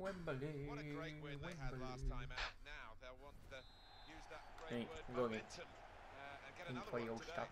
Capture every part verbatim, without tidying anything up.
Wembley. What a great win they had last time out. Now they'll want to use that great word momentum uh, and get another one today.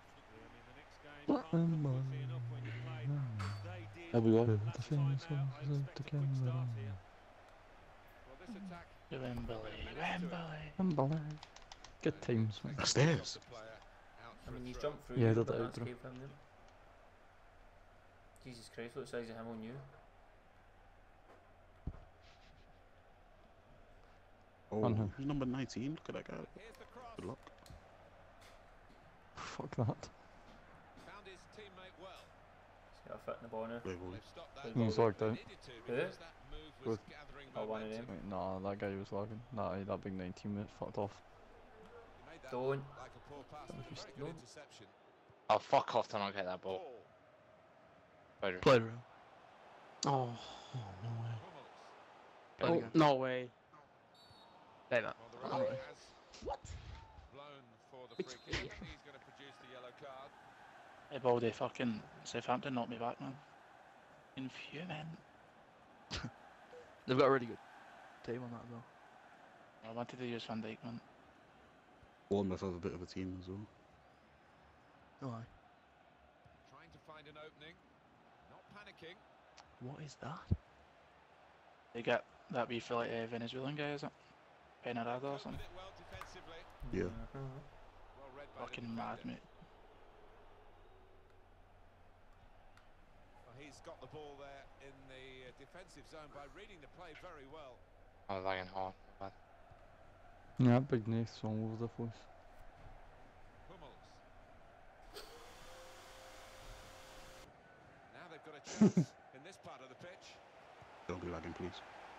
Everyone, the famous songs of the camera. Well, this attack Wembley, Wembley. Wembley. Good times, mate. Upstairs. I mean, he's jumped through Yeah, you, did but that that's outro. cave him, Jesus Christ, what size of him on you? Oh, On him. who's number nineteen? Look at that guy. Here's the cross. Good luck. Fuck that. Found his teammate well. He's got a foot in the ball now. Play volley. They've stopped that. He's goal. logged They out. needed to Who? because that move was Good. gathering Oh, one of momentum. them. Wait, nah, that guy was lagging. Nah, that big nineteen minute fucked off. He made that Don't. look like a poor pass, but a very good Don't. interception. Oh, fuck off till I get that ball. Ball. Spider. Play around. Oh, Hummels. oh no way. Say that. Well, the referee has What? blown for the Which free kick. idiot? He's going to produce the yellow card. Hey, Baldy, fucking Southampton knocked me back, man. Infuming. They've got a really good team on that as well. I wanted to use Van Dijk, man. Bournemouth have a bit of a team as well. Oh, aye. Trying to find an opening. Not panicking. What is that? They get that wee for like a Venezuelan guy, is it? Penarado or Covered something. it well defensively. Yeah. Mhm. Well read by the Fucking mad, defender. mate. Well, he's got the ball there in the uh, defensive zone by reading the play very well. I was lagging hard. Bad. Yeah, big Nath's all over the place. Hummels. Now they've got a chance in this part of the pitch. Don't be lagging, please.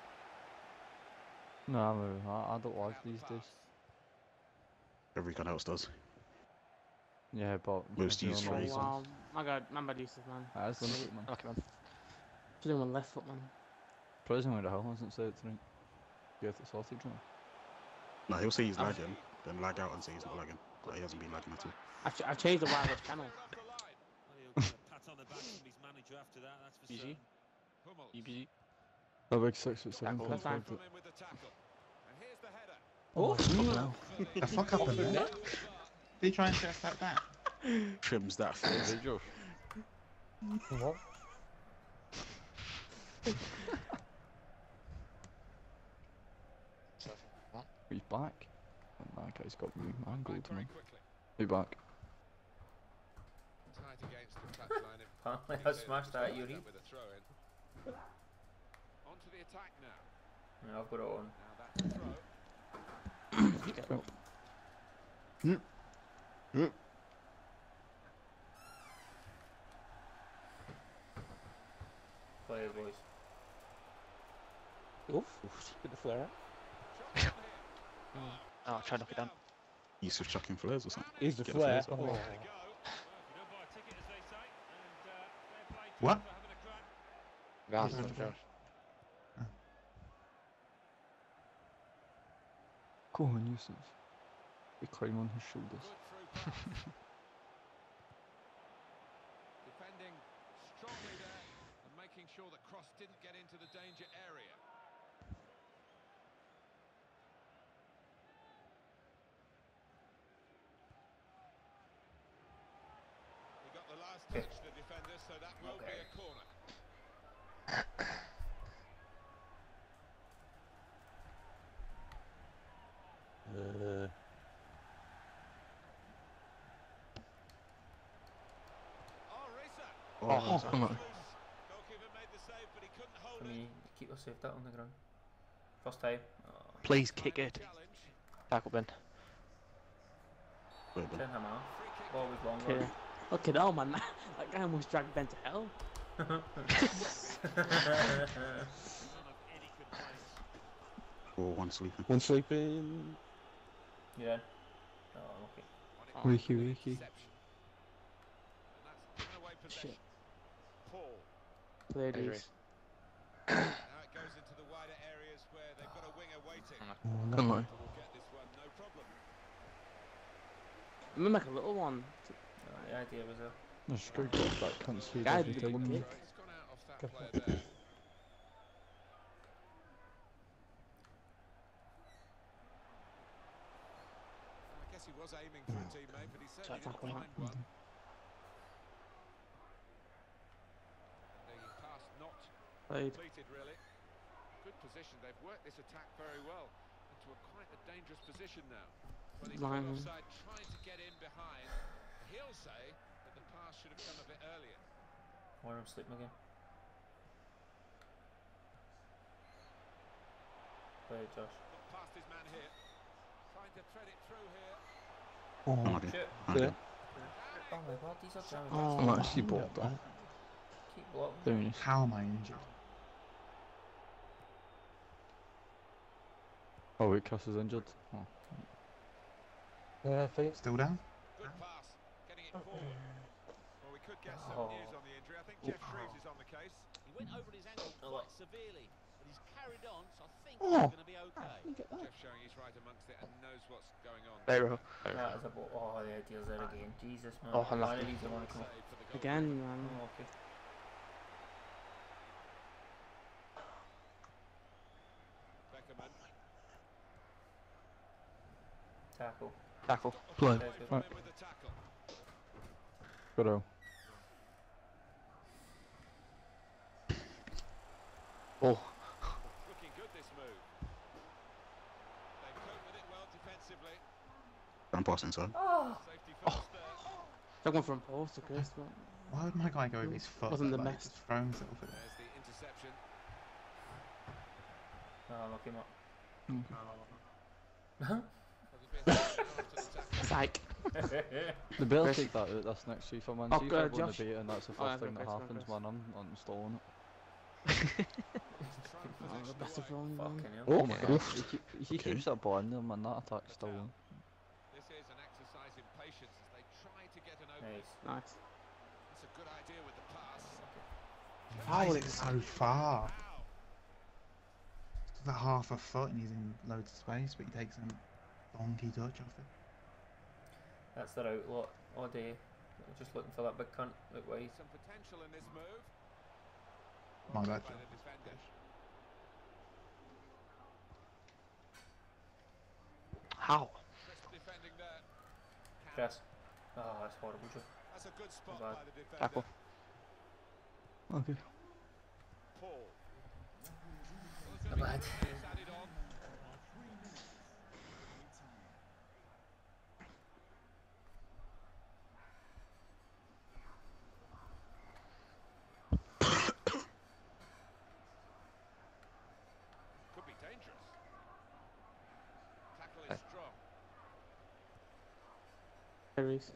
Nah, man, I, I don't lag Out the these days. pass. Every kind else does. Yeah, but Most you use know, for Oh, reasons. wow. My god, man bad uses, man. That's limited, man. Okay, man. She's doing one left foot, man. Prison where the hell hasn't said it tonight. Get the sausage on. Nah, he'll say he's Oh. lagging, then lag out and say he's not lagging. But he hasn't been lagging at all. I've, ch I've changed the wireless channel. Off the line. Well, he'll get a pat on the back from his manager after that, that's for Easy. certain. Hummels. E B. That big six foot seven Tackle. can't Time. hold From it. him with the tackle. And here's the header. Oh, The fuck up in there? They try and stress out that. Trims that face. Hey, Josh. What? He's back. And that guy's got me man goal Back to very me. quickly. Hey, back. Tight against the touchline. If Apparently he's I in, smashed that, he's Yuri. with a throw in. Onto the attack now. Yeah, I've got it on. Now that's a throw. you get it. Play it, boys. Oof. Get the flare out. Shot on here. Oh, I'll try to knock it down. Yusuf chucking flares or something. Here's the Get the flare. flares. Oh. There you go. Well, if you don't buy a ticket, as they say, and uh, fair play to What? him for having a crack. Gas, Mhm. Josh. Go on, Yusuf. We climb on his shoulders. Good through pass. Defending strongly there and making sure the cross didn't get into the danger area. He got the last touch, the defender, so that will be a corner. Uh, Oh, Risa. Oh, Oh, come on. Goalkeeper made the save, but he couldn't hold Can it. you keep us saved that on the ground? First time. Oh, Please kick it. Challenge. Tackle bin. wait, but turn him off. Free kick. Ball was long. okay. Okay, no, man. That guy almost dragged Ben to hell. None of any complaints. or one sleeping. One sleeping. Yeah. Oh, okay. On it Wakey, with wakey. interception. And that's given away possession. Shit. Paul. There it There is. Now it goes into the wider areas where they've got a winger waiting. Come on. Will get this one, no problem. I'm gonna make a little one. Oh, the idea was a. The straight that can't see Guy every did a good time. kick. He's gone out off that player there. was aiming for a teammate, but he certainly didn't tackle find that. one. The pass not Played. completed, really. Good position. They've worked this attack very well into a quite a dangerous position now. Well, he's Line. caught offside, trying to get in behind. He'll say that the pass should have come a bit earlier. Why am I sleeping again? Play it, Josh. Got past his man here. Trying to thread it through here. Oh, I did. Shit. I Yeah. did. Oh my god, these are jamming. Oh, I'm actually bored though. Keep blocking. Doing this. How am I injured? Oh wait, Cass is injured. Oh. Yeah, I think. Still down? Good pass. Getting it forward. Well, we could get some Oh. news on the injury. I think Jeff Shreves is on the case. He went over his ankle Oh, quite what? severely, but he's carried on, so I think Oh. he's going to be okay. Jeff showing he's right amongst it and knows what's going on. There we go. That is a ball. Oh, the idea's there again. Jesus, man. Oh, unlucky. Finally, they want to come up. Save for the goal. Again, man. Oh, okay. Beckerman. Tackle. Tackle. Play. Play good. Come in with the tackle. Good out. Oh. Looking good this move. They've coped with it well defensively. I'm passing inside. Oh! Safety first there. Took one from post, I guess, but Why would my guy go over his foot? Wasn't the like, best. Just throw himself at it. There's the interception. No, look him up. Has it been after the tackle? psych. They better Chris. take that out this next FIFA, man. Oh, See if uh, everyone Josh. debate and that's the Oh, first yeah, thing that Chris, go, happens, Chris. man. I'm uninstalling it. Oh, the best of all, man. Fucking hell. Oh my god. He, keep, he Okay. keeps that ball in there, man. That attack's still on. This is an exercise in patience as they try to get an opening. Nice. Nice. That's a good idea with the pass. Why is it so far? Wow. It's about half a foot and he's in loads of space, but he takes a donkey touch off it. That's their outlet all day. Just looking for that big cunt out wide. Some potential in this move. My Well bad, done by John. the defender. How? Crisp defending there. Cam. Chris. Oh, that's horrible, Joe. That's a good spot Bad. by the defender. Tackle. Okay. Paul. Not bad. Added on. Could be dangerous. Tackle is strong. Aries.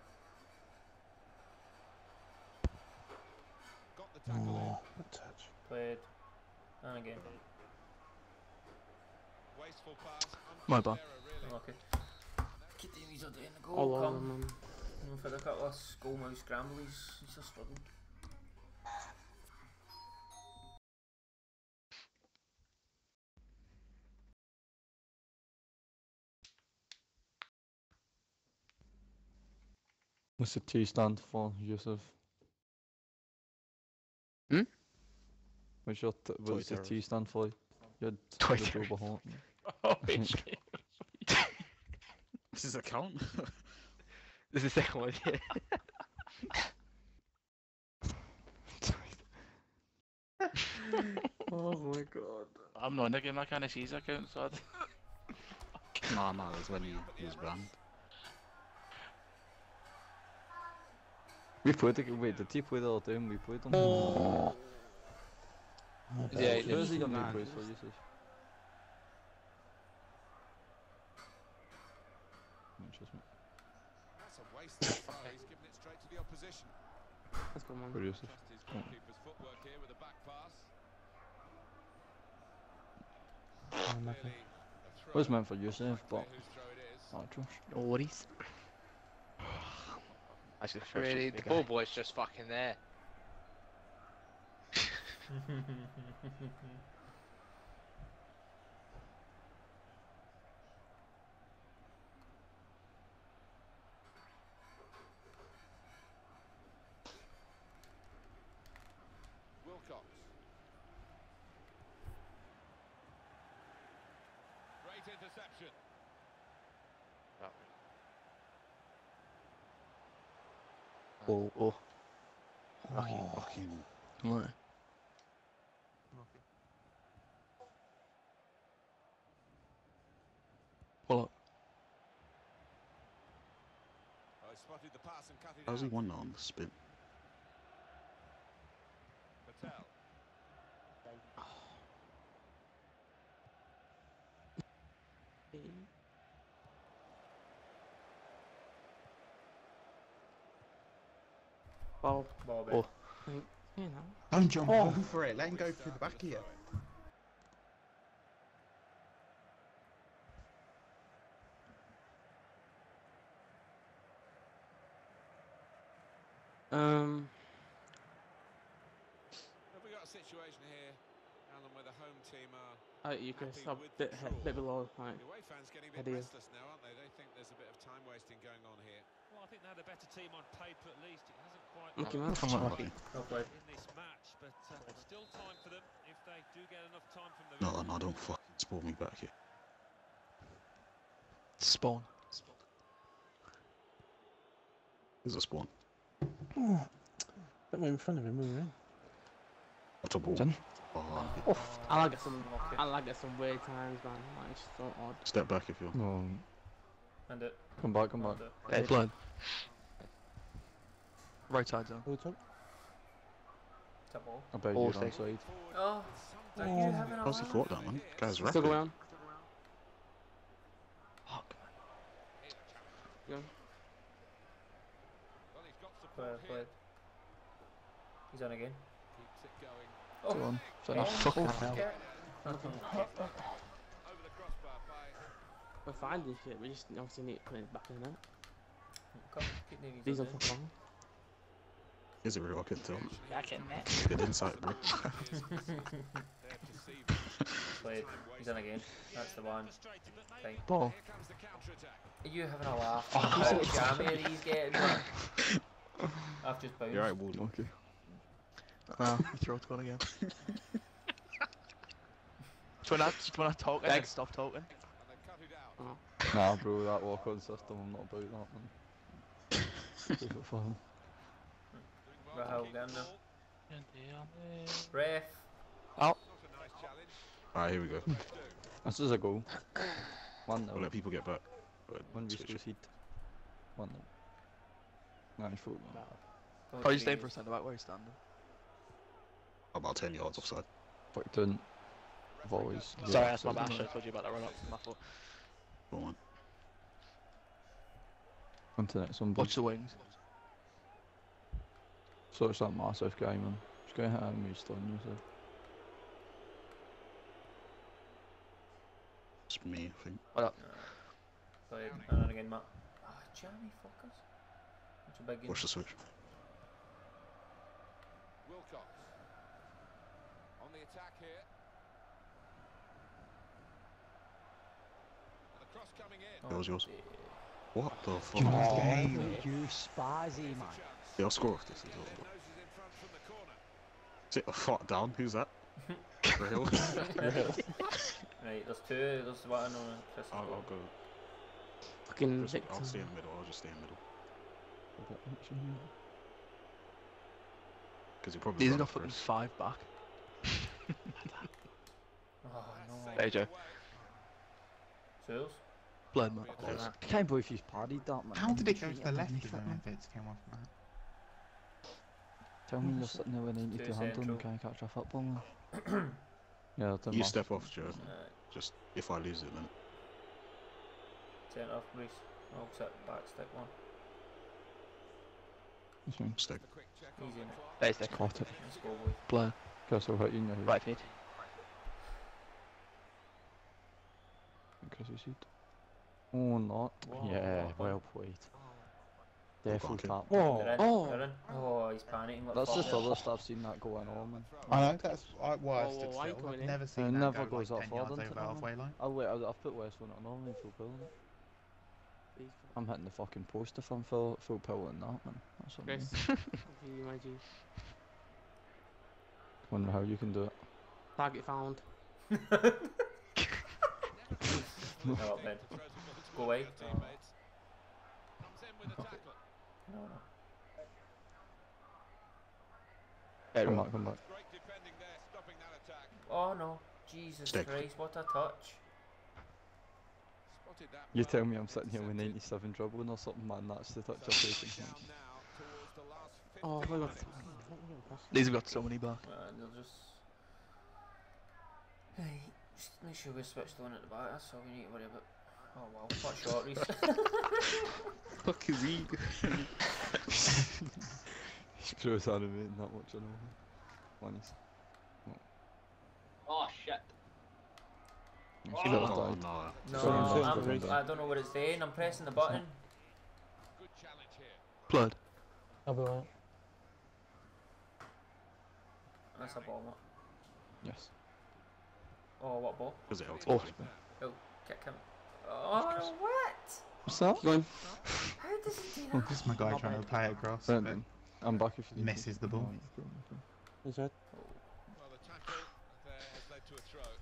Got the tackle in. Good touch. Played. And again. Wasteful pass. My Unfair bad. error, really. Unlucky. Keep the these are doing the goal. All over, Come. man. No, for the couple of goal mouse scramble, he's, he's just struggling. What's the T stand for, Yusuf? Hmm? What's your t what's the Toy T stand for? Your Toy the terrorist. Doberhorn. Oh, basically. This is a count. This is the second one, yeah. Oh my god. I'm not in the game, I can't see his account, so I'd... Nah, nah, it was when he, he was banned. We played the wait, did he play the other day when we played him? Oh. Yeah, he Where's did. he got new Man. plays for, Yusuf? Interesting. That's a waste so far. He's given it straight to the opposition. That's good, man. For Yusuf. Trust his goalkeeper's footwork here with a back pass. Oh, nothing. Clearly a throw. Was meant for Yusuf, but Clear whose throw it is. oh, Josh. No worries. I should Really, the ball boy's just fucking there. Wilcox. Great interception. That Oh, oh. Fucking, fucking. Right. Pull up. Oh, he spotted the pass and cut it How's he out. won that on the spin? Patel. Ball. Ball back. Oh. You know. Don't jump Oh. over it. Let him go through the back of you. Um. Have we got a situation here, Alan, where the home team are Oh, you can happy stop with bit, the he- draw? bit below. Right. The away fans getting a bit Idea. restless now, aren't they? They think there's a bit of time wasting going on here. Well, I think they had a better team on paper at least. It hasn't quite Lucky worked man. I'm not lucky. Well played. in this match, but uh, still time for them if they do get enough time from the No, no, don't fucking spawn me back here. Spawn. There's a spawn. Don't move in front of him, move in. That's a ball. Done. Oh, I like it some. Okay. I like it some weird times, man. Like it's so odd. step back if you want. No, And it. come back, come back. And it. Hey, blood. Right side zone. Tap ball. I bet Oh, you're safe. onside. Oh. Are you having a How's he laugh? fought that, man? Guy's Still rapid. go on. Fuck. Go on. Well, he's got Well support here. played. He's on again. Keeps it going. Oh. Go on. Oh, Oh, fucking hell. yeah. Over the crossbar by... We're fine this shit. We just obviously need to put it back in there. Come, keep moving. These are Zoe. fucking long. Is it real? I couldn't tell. Back in there. Good insight, bro. Played. He's on again. That's the one. Thank. Ball. Here comes the counter-attack. Are you having a laugh? Oh, How oh, jammy are these getting? man? I've just bounced. You're right, Waldo. Okay. Ah, you throw it one again. Do you wanna, do you wanna talk and then stop talking? And they cut it out. Nah, bro, that walk-on system, I'm not about that, man. Keep it fun. Doing well to Rahul keep the Gandhi. ball. Ref. Not a nice challenge. Alright, here we go. This is a goal. One We'll nil. let people get back. But One we switch still it. seed. One nil. Nice foot, man. Oh, you staying for a centre back? Where are you standing? About ten yards offside. Fuck, didn't. Volleys. Sorry, that's my bad. I told you about that run up. My fault. Go on. On to the next one, Watch bud. the wings. So it's that massive guy, man. Just go ahead and move still on yourself. It's me, I think. Played. And then again, Matt. Ah, jammy fuckers. What's a big game? Watch the switch. Wilcox. On the attack here. And the cross coming in. That was yours. dear. What the fuck? game. You spazzy, man. Yeah, I'll score off this as well. Their noses in front from the corner. Sit the fuck down. Who's that? Real? Right, there's two. There's one on Chris. I'll, I'll go. Fucking Just, victim. I'll stay in the middle. I'll just stay in the middle. Because you probably These are run not putting first. five back. Oh no. There you go. Seals? Blood, man. Yes. I can't believe he's parried that, man. How did it go to Yeah, the left didn't he if fit, man? Bits came off from that? Tell me you're sitting there with ninety Too to handle central. and can't catch a football, man. Yeah, it didn't You matter. step off, Joe. Uh, Just if I lose it, then Centre off, Reese. I'll set back stick one. That's fine. stick. A quick check on Easy the enough. clock. There's the Caught it. Let's go, boy. blood. Guess I'll hit you in your head. Right feet. Because you see it. Oh, not. Whoa, Yeah, whoa, well played. Well Definitely done, kid. tap. They're in, Oh. they're in. Oh, he's panicking. Like That's the fuck. first I've seen that going on, man. I know, that's I, why I Oh, stood why you still. coming I've in? never seen It that never go goes like that ten far, yards doesn't it, over man? halfway line. I'll wait, I've I've put West one on normally full pill. I'm hitting the fucking post if I'm full, full pill in that, man. That's what I mean. Chris. you, my G. Wonder how you can do it. Target found. No, up then. Go away. Oh. Teammates. Comes in with a tackle. No, no. Yeah, come back, come back. Great defending there, stopping that attack. Oh no. Jesus Stick. Christ, what a touch. Spotted that You well, tell me I'm sitting here with intercepted. ninety-seven dribbling or something, man. That's the touch So I'm down taking. now towards the last Oh, fifteen my God. minutes. These have got so many back. Uh, they'll just. Hey, just make sure we're switched on at the back, that's all we need to worry about. Oh wow, what shot, Reece. Fuck is he? Screws animating that much, I know. One's. Oh shit. She Oh, got died. no. No, Sorry, I'm sorry, I'm, I'm sorry. I don't know what it's saying, I'm pressing the button. Good challenge here. Blood. I'll be alright. That's a ball, what? Yes. Oh, what ball? Is it out? Oh. Oh, kick him. Oh, what? What's that? Going. How does he do that? This is my guy Not trying to bad. play it across, but Brendan, I'm back if you need me. misses the ball. Is that? Well, the tackle there has led to a throw.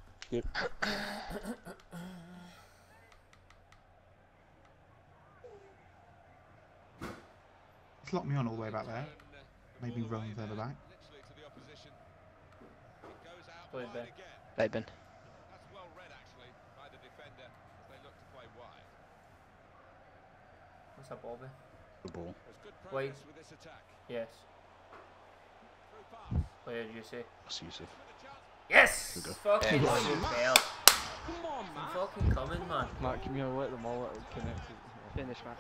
It's locked me on all the way back there. Turn, uh, Maybe all the run way further there, back. Literally to the opposition. It goes out Played wide there. again. Right, Ben. That's well read actually by the defender as they look to play wide. What's that ball be? The ball. There's good Wait. progress with this attack. Yes. Through pass. Where did you say? That's Yusuf. With a chance. Yes! Good go. Fucking Yeah. super. Come on, I'm man. fucking coming, man. Matt, can you let them all connect? Finish, man.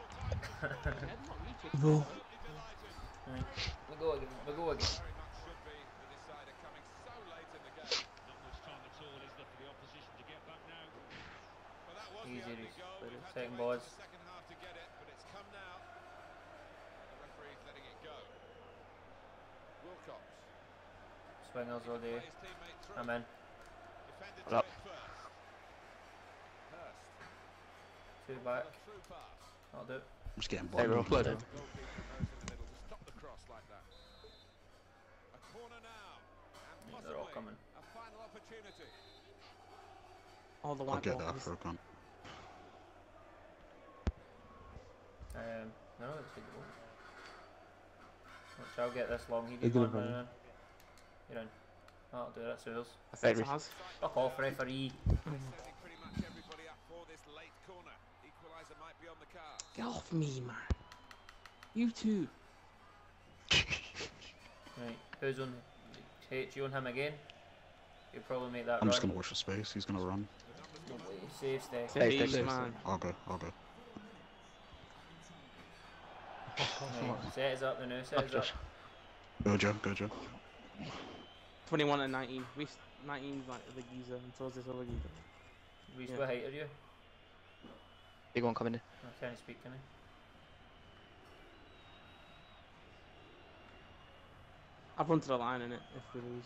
No. Right, we go again, we go again. Very much should be the decider coming so late in the game. Not much time at all, is there, for the opposition to get back now? Well, that was Easy, the opening Reece. goal. But We've it's had to second wait balls. till the second half to get it, but it's come now. The referee's letting it go. Wilcox Swingers all day. play his teammate through. I'm in. Defended Hold to up. it first. Hurst. Two back. A through pass. I'll do it. I'm just getting Hey, bored. bro, blood. The goalkeeper knows in the middle to stop the cross like that. A corner now. And They're all possibly coming. a final opportunity. All the I'll white get that balls. for a gun. Um, no, it's good. Watch, I'll get this long. He They're did gonna one run run in. in. You're in. I'll do it, that's yours. I think Hey, it has. Fuck off, referee. Setting pretty much everybody up for this late corner. Equaliser might be on the card. Get off me, man. You too. Right, who's on? H, you on him again? You'll probably make that I'm run. just gonna watch the space. He's gonna run. Save stay. Hey, Please, stay, man. I'll go. I'll go. Right, set us up the new, set Up, us up. Josh. Go Joe. Go Joe. twenty-one and nineteen. Reece nineteen's like the geezer, and so is this other geezer. Reece, Yeah. what height are you? Big one coming in. I can't speak, can I? I've run to the line in it if we lose.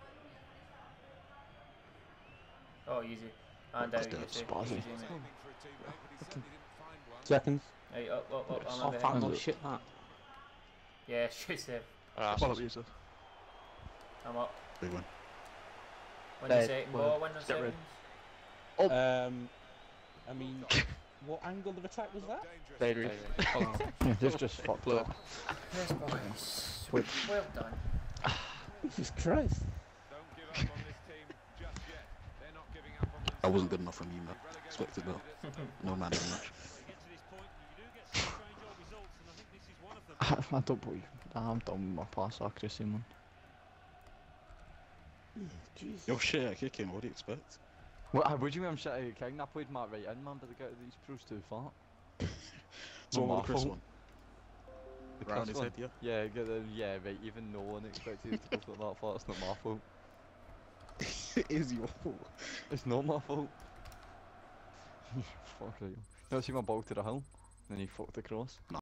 Oh, easy. And down, That's you dead. say. Spazzy. Easy, mate. Aiming for a teammate, but he certainly didn't find one. Seconds. Right, up, up, up. I'm Oh, a fuck, behind. no shit, that. Yeah, shoot save. Ah, Follow Yusuf. I'm up. Big one. Win the Dead. second Well, ball, win the get rid. seconds. Um, I mean, what angle of attack was that? Dangerous. Very Dangerous. Yeah, they've just fucked Blood. up. Yes, boys. Well done. Jesus Christ. Don't give up on this team just yet. They're not giving up on themselves. That wasn't good enough from you, Matt. Relegation Expected that. candidates No man in the match. We get to this point, you do get some strange old results, and I think this is one of them. I don't believe. I'm done with my pass accuracy, man. Jesus. Yo shit, I kick him. What do you expect? What, what do you mean I'm shit out of King? I played Matt right in, man, but the guy, these pros too fat. So Not what my the Chris fault. one? The Chris crown his one? head, yeah. Yeah, get the, yeah, right, even no one expected it to go that far, it's not my fault. It is your fault. It's not my fault. Fuck you. You ever see my ball to the hill? Then he fucked across.